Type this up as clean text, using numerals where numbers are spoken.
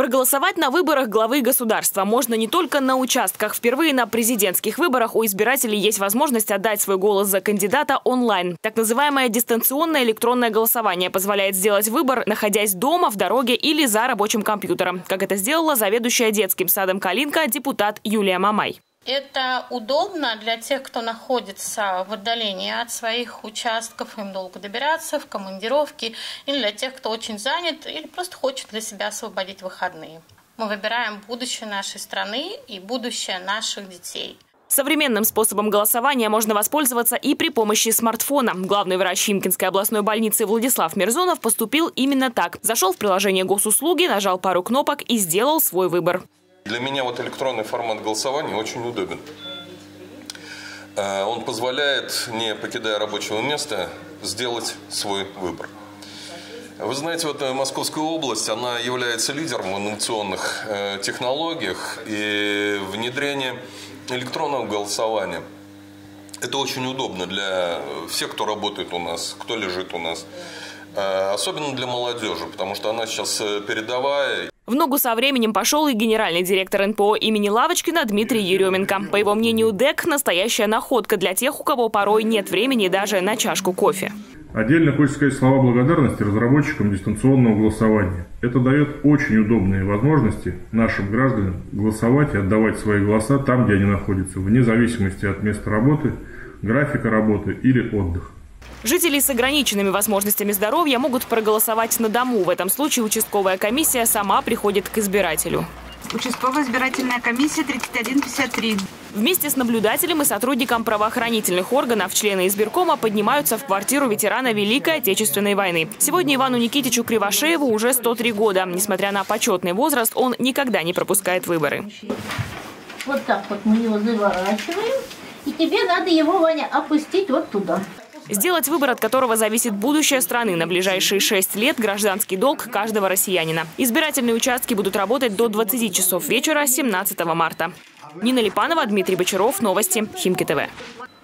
Проголосовать на выборах главы государства можно не только на участках. Впервые на президентских выборах у избирателей есть возможность отдать свой голос за кандидата онлайн. Так называемое дистанционное электронное голосование позволяет сделать выбор, находясь дома, в дороге или за рабочим компьютером. Как это сделала заведующая детским садом «Калинка» депутат Юлия Мамай. Это удобно для тех, кто находится в отдалении от своих участков, им долго добираться, в командировке, или для тех, кто очень занят или просто хочет для себя освободить выходные. Мы выбираем будущее нашей страны и будущее наших детей. Современным способом голосования можно воспользоваться и при помощи смартфона. Главный врач Химкинской областной больницы Владислав Мирзонов поступил именно так. Зашел в приложение госуслуги, нажал пару кнопок и сделал свой выбор. Для меня электронный формат голосования очень удобен. Он позволяет, не покидая рабочего места, сделать свой выбор. Вы знаете, Московская область, она является лидером в инновационных технологиях и внедрение электронного голосования. Это очень удобно для всех, кто работает у нас, кто лежит у нас. Особенно для молодежи, потому что она сейчас передовая. В ногу со временем пошел и генеральный директор НПО имени Лавочкина Дмитрий Еременко. По его мнению, ДЭК – настоящая находка для тех, у кого порой нет времени даже на чашку кофе. Отдельно хочется сказать слова благодарности разработчикам дистанционного голосования. Это дает очень удобные возможности нашим гражданам голосовать и отдавать свои голоса там, где они находятся, вне зависимости от места работы, графика работы или отдыха. Жители с ограниченными возможностями здоровья могут проголосовать на дому. В этом случае участковая комиссия сама приходит к избирателю. Участковая избирательная комиссия 3153. Вместе с наблюдателем и сотрудником правоохранительных органов члены избиркома поднимаются в квартиру ветерана Великой Отечественной войны. Сегодня Ивану Никитичу Кривошееву уже 103 года. Несмотря на почетный возраст, он никогда не пропускает выборы. Вот так вот мы его заворачиваем. И тебе надо его, Ваня, опустить вот туда. Сделать выбор, от которого зависит будущее страны на ближайшие 6 лет – гражданский долг каждого россиянина. Избирательные участки будут работать до 20 часов вечера 17 марта. Нина Липанова, Дмитрий Бочаров. Новости. Химки ТВ.